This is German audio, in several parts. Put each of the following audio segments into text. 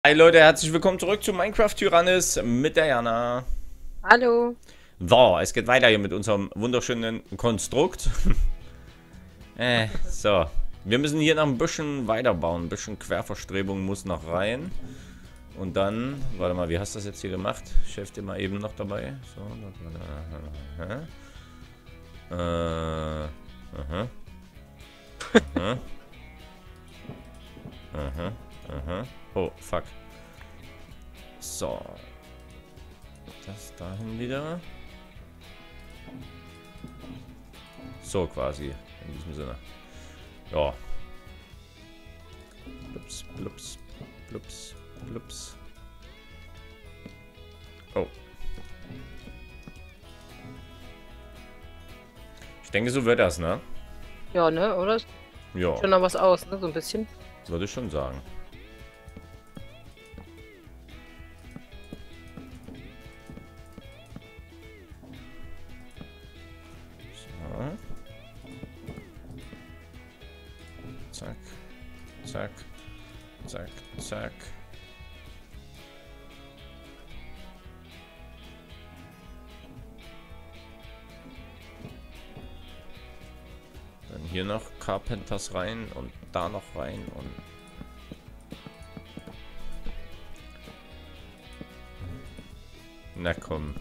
Hi Leute, herzlich willkommen zurück zu Minecraft Tyrannis mit der Jana. Hallo. So, es geht weiter hier mit unserem wunderschönen Konstrukt. So, wir müssen hier noch ein bisschen weiterbauen. Ein bisschen Querverstrebung muss noch rein. Und dann, warte mal, wie hast du das jetzt hier gemacht? Ich helfe dir mal eben noch dabei. So, aha. Aha. Aha. Aha. Oh, fuck. So. Das dahin wieder. So quasi. In diesem Sinne. Ja. Plups, plups, plups, plups. Oh. Ich denke, so wird das, ne? Ja, ne, oder? Ja. Schon noch was aus, ne, so ein bisschen. Würde ich schon sagen. So. Zack. Zack. Zack. Zack. Dann hier noch Carpenters rein und da noch rein und na komm.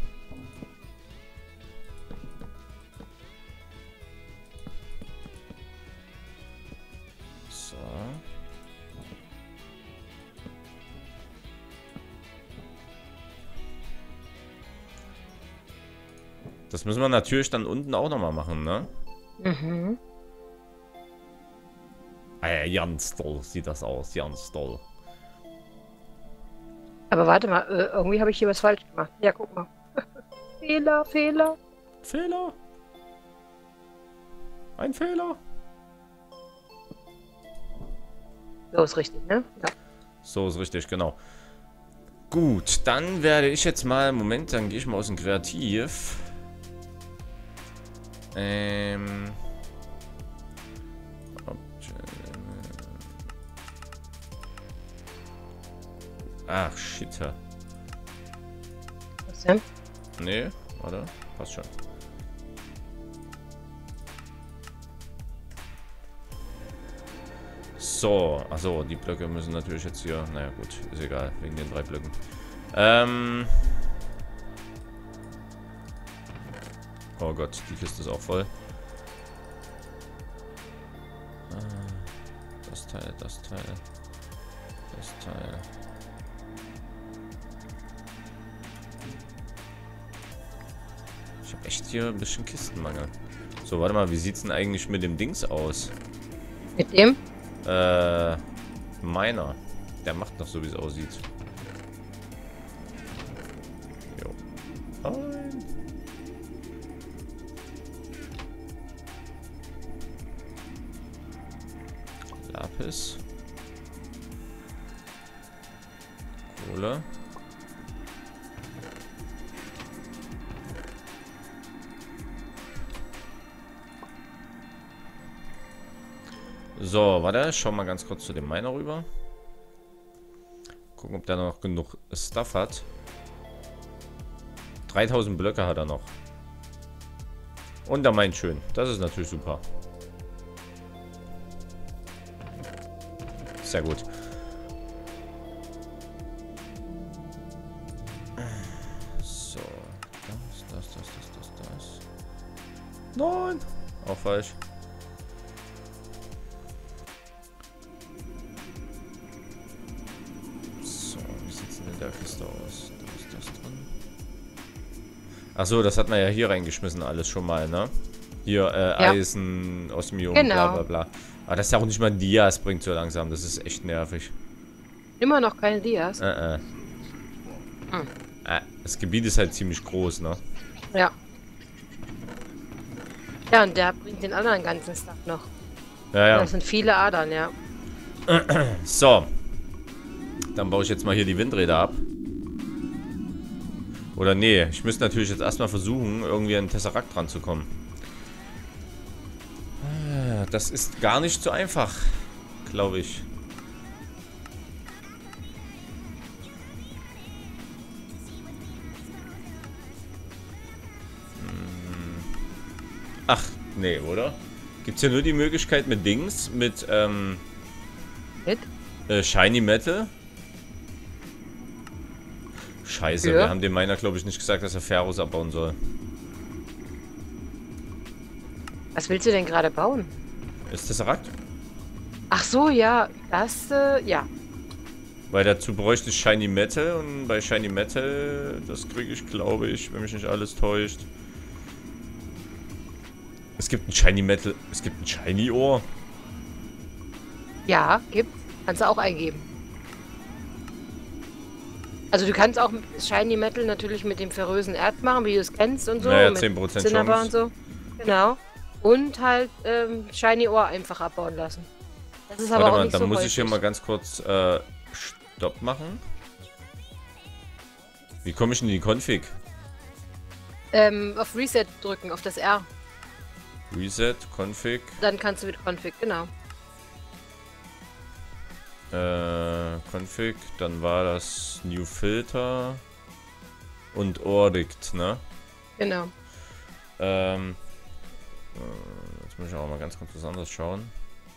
So. Das müssen wir natürlich dann unten auch noch mal machen, ne? Mhm. Ganz toll sieht das aus, ganz toll. Aber warte mal, irgendwie habe ich hier was falsch gemacht. Ja, guck mal. Fehler, Fehler. Fehler. Ein Fehler. So ist richtig, ne? Ja. So ist richtig, genau. Gut, dann werde ich jetzt mal, Moment, dann gehe ich mal aus dem Kreativ. Ach, shit. Was denn? Nee, warte, passt schon. So, achso, die Blöcke müssen natürlich jetzt hier, naja gut, ist egal, wegen den 3 Blöcken. Oh Gott, die Kiste ist auch voll. Das Teil, das Teil, das Teil. Ich habe echt hier ein bisschen Kistenmangel. So, warte mal, wie sieht's denn eigentlich mit dem Dings aus? Mit dem? Meiner. Der macht noch so, wie es aussieht. Jo. Nein. Lapis. Kohle. So, warte, schau mal ganz kurz zu dem Miner rüber. Gucken, ob der noch genug Stuff hat. 3000 Blöcke hat er noch. Und er meint schön. Das ist natürlich super. Sehr gut. So. Das. Nein! Auch falsch. Der Kiste aus. Da ist das drin. Achso, das hat man ja hier reingeschmissen, alles schon mal, ne? Hier, Ja. Eisen, Osmium, Genau. bla bla bla. Aber das ist ja auch nicht mal Dias bringt so langsam. Das ist echt nervig. Immer noch keine Dias. Das Gebiet ist halt ziemlich groß, ne? Ja. Ja, und der bringt den anderen ganzen Stuff noch. Ja, ja. Das sind viele Adern, ja. So. Dann baue ich jetzt mal hier die Windräder ab. Oder nee, ich müsste natürlich jetzt erstmal versuchen, irgendwie an den Tesseract dran zu kommen. Das ist gar nicht so einfach, glaube ich. Ach, nee, oder? Gibt's hier nur die Möglichkeit mit Dings, mit, Shiny Metal? Scheiße, Ja. wir haben dem Miner, glaube ich, nicht gesagt, dass er Ferros abbauen soll. Was willst du denn gerade bauen? Ist das Rad? Ach so, ja. Das, ja. Weil dazu bräuchte ich Shiny Metal und bei Shiny Metal, das kriege ich, glaube ich, wenn mich nicht alles täuscht. Es gibt ein Shiny Metal, es gibt ein Shiny Ohr. Ja, gibt. Kannst du auch eingeben. Also du kannst auch Shiny Metal natürlich mit dem ferrösen Erz machen, wie du es kennst und so. Naja, mit 10% Cinnabar und Chance. so. Genau. Und halt Shiny Ohr einfach abbauen lassen. Das ist aber Warte auch mal, nicht dann so muss häufig. ich hier mal ganz kurz Stopp machen. Wie komme ich in die Config? Auf Reset drücken, auf das R. Reset, Config, Dann kannst du mit Config, genau. Config, dann war das New Filter und Ordict, ne? Genau. Jetzt muss ich auch mal ganz kurz was anderes schauen.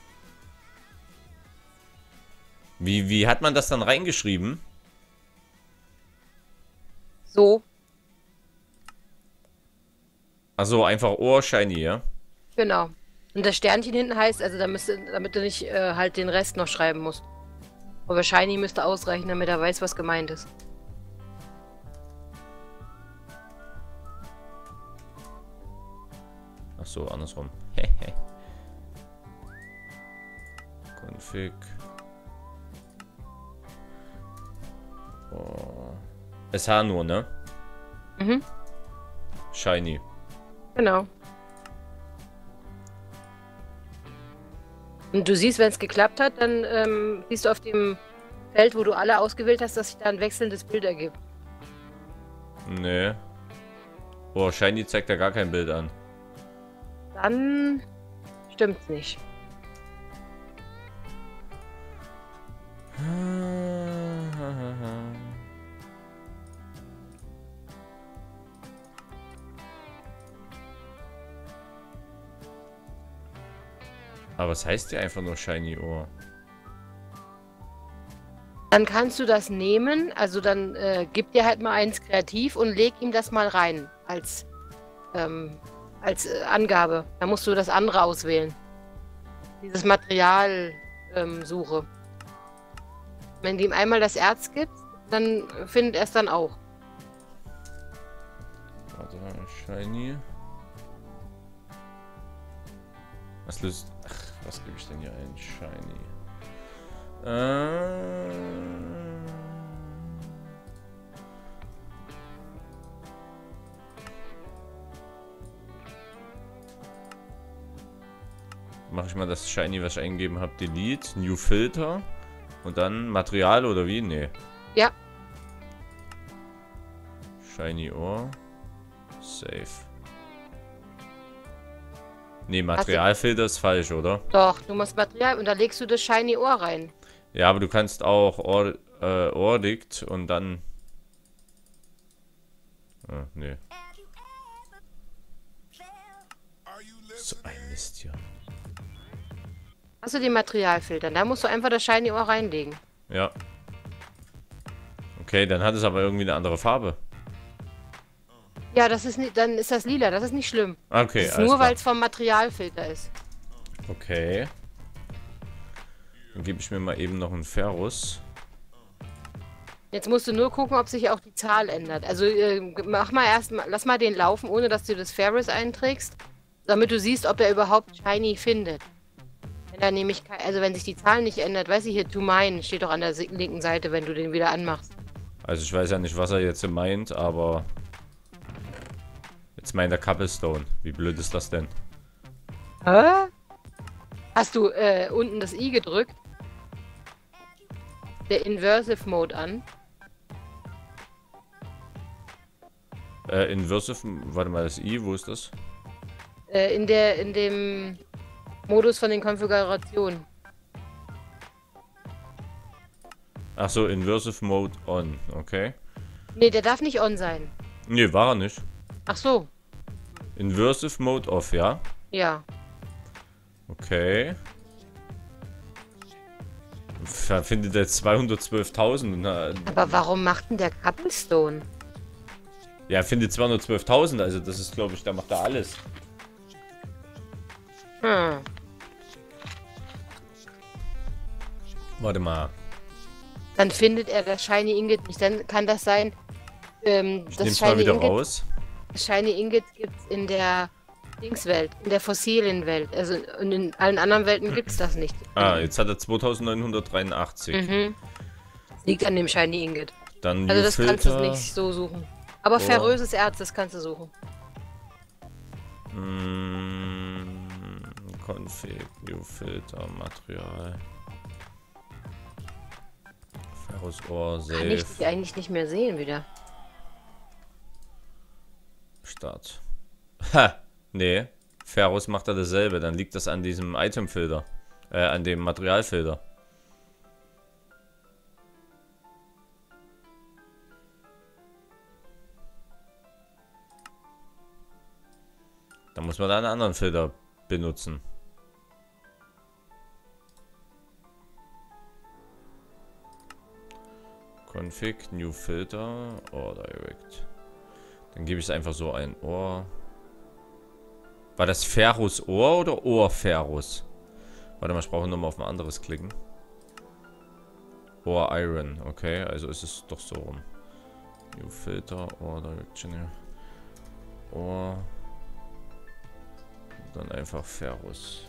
Wie hat man das dann reingeschrieben? So, Also einfach Ohr Shiny, ja? genau. Und das Sternchen hinten heißt, also damit du nicht halt den Rest noch schreiben musst. Aber Shiny müsste ausreichen, damit er weiß, was gemeint ist. Ach so, andersrum. Config. Oh. SH nur, ne? Mhm, Shiny. genau. Und du siehst, wenn es geklappt hat, dann siehst du auf dem Feld, wo du alle ausgewählt hast, dass sich da ein wechselndes Bild ergibt. Nee. Oh, Shiny zeigt da gar kein Bild an. Dann stimmt's nicht. Aber was heißt hier einfach nur Shiny Ohr? Dann kannst du das nehmen, also dann gib dir halt mal eins kreativ und leg ihm das mal rein als Angabe. Da musst du das andere auswählen. Dieses Material Suche. Wenn du ihm einmal das Erz gibst, dann findet er es dann auch. Warte mal, Shiny. Was löst. Ach, was gebe ich denn hier ein? Shiny. Mache ich mal das Shiny, was ich eingegeben habe, Delete, New Filter und dann Material oder wie? Nee. Ja. Shiny Ohr. Save. Nee, Materialfilter ist falsch, oder? Doch, du musst Material und da legst du das Shiny Ohr rein. Ja, aber du kannst auch Ordict und dann. Ah, nee. So ein Mist hier. Hast du den Materialfilter? Da musst du einfach das Shiny Ohr reinlegen. Ja. Okay, dann hat es aber irgendwie eine andere Farbe. Ja, das ist nicht, dann ist das lila, das ist nicht schlimm. Okay, Das ist alles nur, klar. weil es vom Materialfilter ist. Okay. Dann gebe ich mir mal eben noch einen Ferrus. Jetzt musst du nur gucken, ob sich auch die Zahl ändert. Also lass mal den laufen, ohne dass du das Ferris einträgst, damit du siehst, ob er überhaupt Shiny findet. Wenn er nämlich, also wenn sich die Zahl nicht ändert, weiß ich hier, to mine steht doch an der linken Seite, wenn du den wieder anmachst. Also ich weiß ja nicht, was er jetzt meint, aber jetzt meint er Cobblestone. Wie blöd ist das denn? Hä? Hast du unten das I gedrückt? Der Inversive Mode an. Inversive, warte mal, das I, wo ist das? In dem Modus von den Konfigurationen. Ach so, Inversive Mode on, okay. Nee, der darf nicht on sein. Nee, war er nicht. Ach so. Inversive Mode off, ja? Ja. Okay. Findet jetzt 212.000. Aber warum macht denn der Cobblestone? Ja, er findet 212.000, also das ist, glaube ich, da macht er alles. Hm. Warte mal. Dann findet er das Shiny Ingot nicht. Dann kann das sein, Ich das nehm's mal Shiny wieder Ingot, raus. das Shiny Ingot gibt es in der Dingswelt, in der fossilen Welt. Also in allen anderen Welten gibt es das nicht. Ah, jetzt hat er 2983. Mhm. Liegt an dem Shiny Ingot. Dann Also New das kannst du Filter. nicht so suchen. Aber ferröses Erz, das kannst du suchen. Config, New Filter, Material. Ferrous Ore, Kann ich Safe. die eigentlich nicht mehr sehen wieder. Start. Ha! Nee. Ferrous macht er dasselbe. Dann liegt das an diesem Itemfilter. An dem Materialfilter. Da muss man da einen anderen Filter benutzen. Config, New Filter, Ore Direct. Dann gebe ich es einfach so ein Ore. War das Ferrous Ore oder Ore Ferrous? Warte mal, ich brauche nochmal auf ein anderes klicken. Ore Iron, okay, also ist es doch so rum. New Filter, Ore Direction. Ore. Dann einfach Ferrous.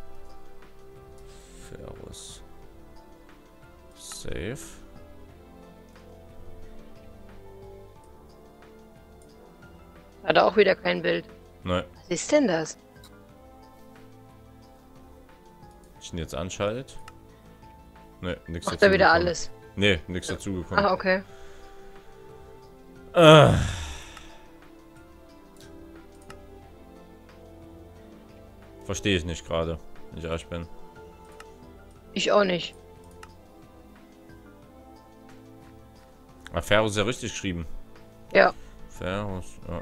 Ferrous. Save. Hat er auch wieder kein Bild. Nein. Was ist denn das? Ich ihn jetzt anschaltet. Ne, nichts Macht er wieder alles. Ne, nichts dazugekommen. Ah, okay. Verstehe ich nicht gerade, wenn ich ehrlich bin. Ich auch nicht. Ah, Ferrous ist ja richtig geschrieben. Ja. Ferrous, ja.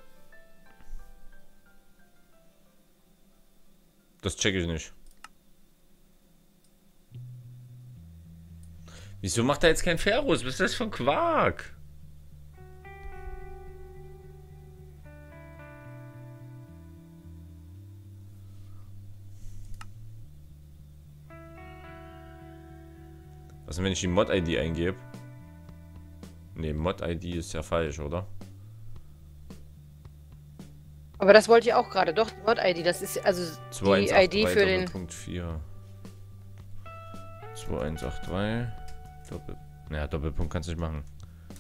Das checke ich nicht. Wieso macht er jetzt kein Ferrous? Was ist das für ein Quark? Was denn, wenn ich die Mod-ID eingebe? Ne, Mod-ID ist ja falsch, oder? Aber das wollte ich auch gerade. Doch, die Mod-ID, das ist also die ID für den... 4. 2183. Naja, Doppelpunkt kannst du nicht machen.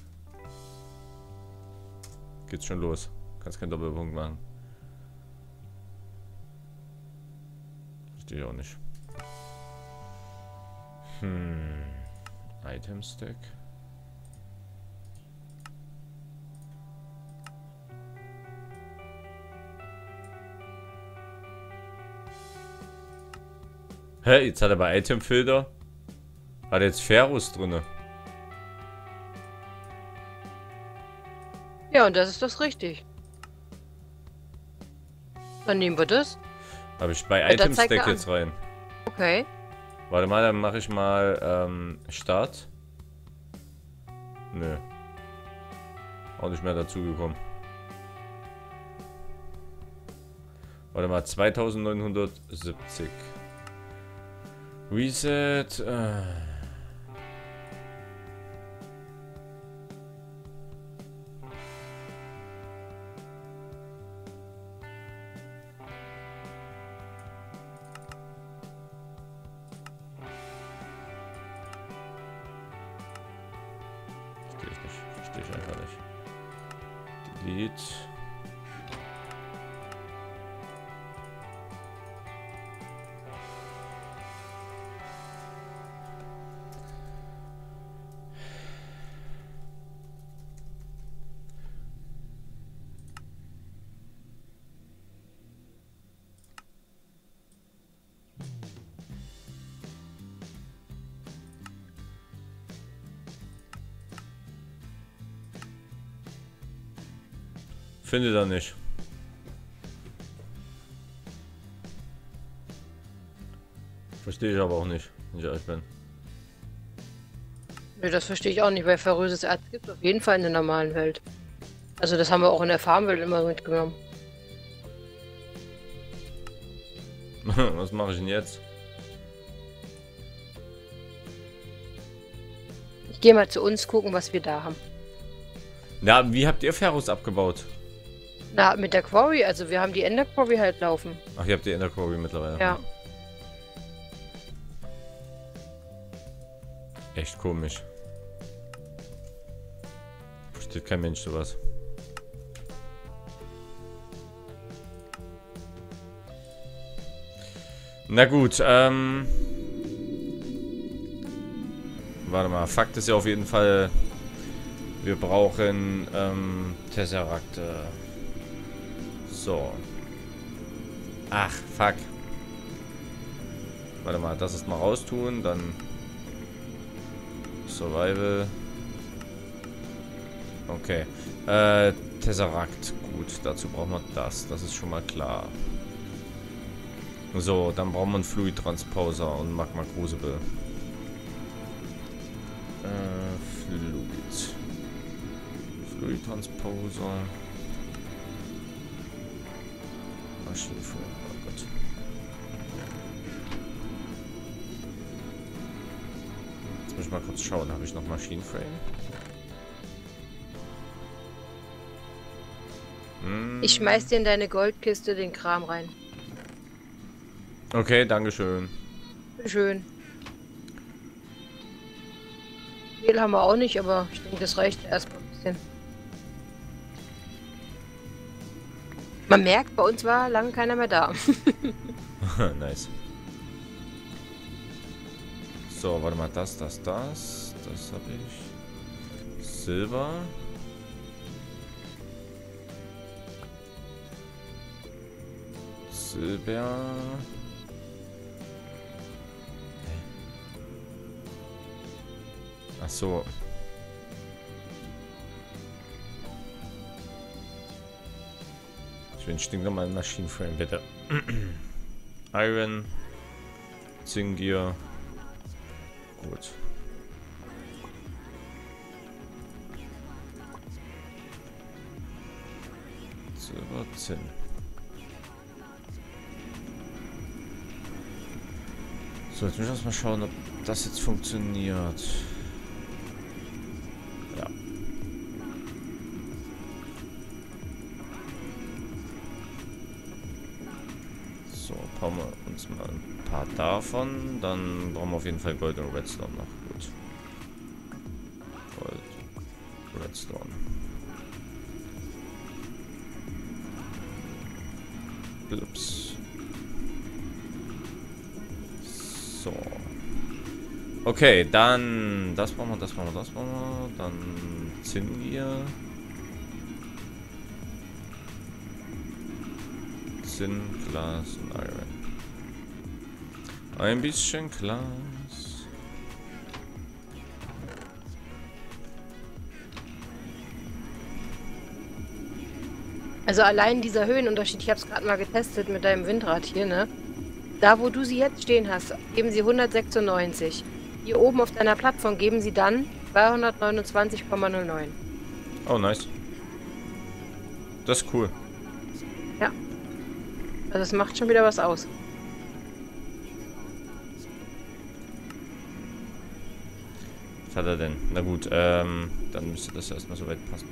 Geht's schon los. Kannst keinen Doppelpunkt machen. Verstehe ich auch nicht. Item Stack. Hä? Jetzt hat er bei Item Filter. Hat jetzt Ferrous drinne. Ja, und das ist das richtig. Dann nehmen wir das. Habe ich bei Ja, Item zeigt er Stack an. jetzt rein. Okay. Warte mal, dann mache ich mal Start. Nö. Auch nicht mehr dazugekommen. Warte mal, 2970. Reset. Verstehe ich nicht. Verstehe ich einfach nicht. Delete. Findet er nicht. Verstehe ich aber auch nicht, wenn ich ehrlich bin. Nee, das verstehe ich auch nicht, weil ferröses Erz gibt es auf jeden Fall in der normalen Welt. Also das haben wir auch in der Farmwelt immer mitgenommen. Was mache ich denn jetzt? Ich gehe mal zu uns gucken, was wir da haben. Na, wie habt ihr Ferrus abgebaut? Na, mit der Quarry, also wir haben die Ender Quarry halt laufen. Ach, ihr habt die Ender Quarry mittlerweile. Ja. Echt komisch. Versteht kein Mensch sowas. Na gut, warte mal, Fakt ist ja auf jeden Fall, wir brauchen Tesserakte. So. Ach, fuck. Warte mal, das ist mal raustun, dann Survival. Okay. Tesseract. Gut, dazu brauchen wir das. Das ist schon mal klar. So, dann brauchen wir einen Fluid Transposer und Magma Crucible. Fluid Transposer. Maschinenführung. Oh Gott. Jetzt muss ich mal kurz schauen. Habe ich noch Maschinenframe? Ich schmeiß dir in deine Goldkiste den Kram rein. Okay, dankeschön. Schön. Viel haben wir auch nicht, aber ich denke, das reicht erstmal ein bisschen. Man merkt, bei uns war lange keiner mehr da. Nice. So, warte mal, das habe ich. Silber. Silber. Ach so. Ich will stinknormal einen Maschinenframe, bitte. Iron. Zingier. Gut. Silber, Zinn. So, jetzt müssen wir mal schauen, ob das jetzt funktioniert. Ja. So, brauchen wir uns mal ein paar davon. Dann brauchen wir auf jeden Fall Gold und Redstone noch. Gut. Gold, Redstone. Ups. So. Okay, dann das brauchen wir, das brauchen wir, das brauchen wir. Dann Zingier. Zinn, Glas und Iron. Ein bisschen Glas. Also allein dieser Höhenunterschied, ich habe es gerade mal getestet mit deinem Windrad hier, ne? Da, wo du sie jetzt stehen hast, geben sie 196. Hier oben auf deiner Plattform geben sie dann 229,09. Oh, nice. Das ist cool. Ja. Also das macht schon wieder was aus. Was hat er denn? Na gut, dann müsste das erstmal so weit passen.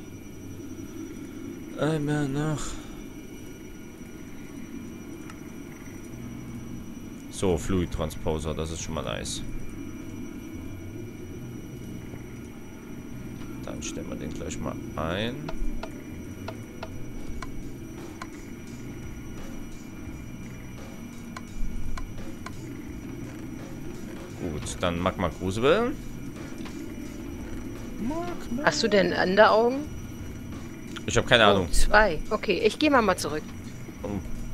Einmal nach. So, Fluid Transposer, das ist schon mal nice. Dann stellen wir den gleich mal ein. Gut, dann Magma Crucible. Hast du denn Anderaugen? Ich habe keine Ahnung. 2. Okay, ich gehe mal zurück. Oh.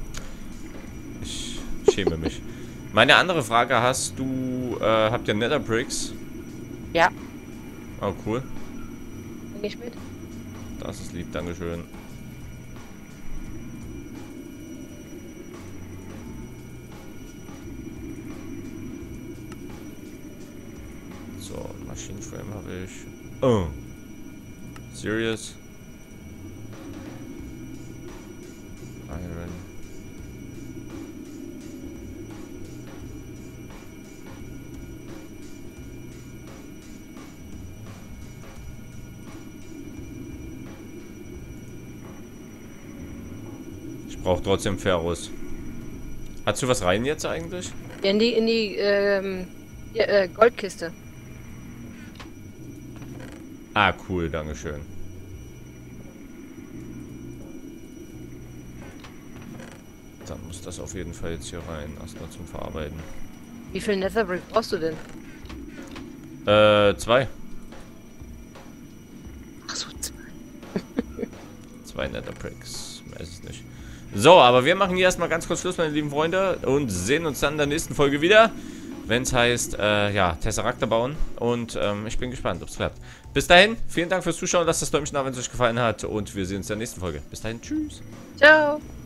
Ich schäme mich. Meine andere Frage, habt ihr Nether Bricks? Ja. Oh, cool. Bring ich mit? Das ist lieb, dankeschön. ich. Oh. Serious? Iron. Ich brauche trotzdem Ferros. Hast du was rein jetzt eigentlich? Ja, in die Goldkiste. Ah, cool, dankeschön. Dann muss das auf jeden Fall jetzt hier rein. Erstmal zum Verarbeiten. Wie viel Netherbrick brauchst du denn? 2. Achso, 2. 2 Netherbricks. Weiß ich nicht. So, aber wir machen hier erstmal ganz kurz Schluss, meine lieben Freunde. Und sehen uns dann in der nächsten Folge wieder. Wenn es heißt, ja, Tesseracta bauen. Und ich bin gespannt, ob es klappt. Bis dahin, vielen Dank fürs Zuschauen. Lasst das Däumchen da, wenn es euch gefallen hat. Und wir sehen uns in der nächsten Folge. Bis dahin, tschüss. Ciao.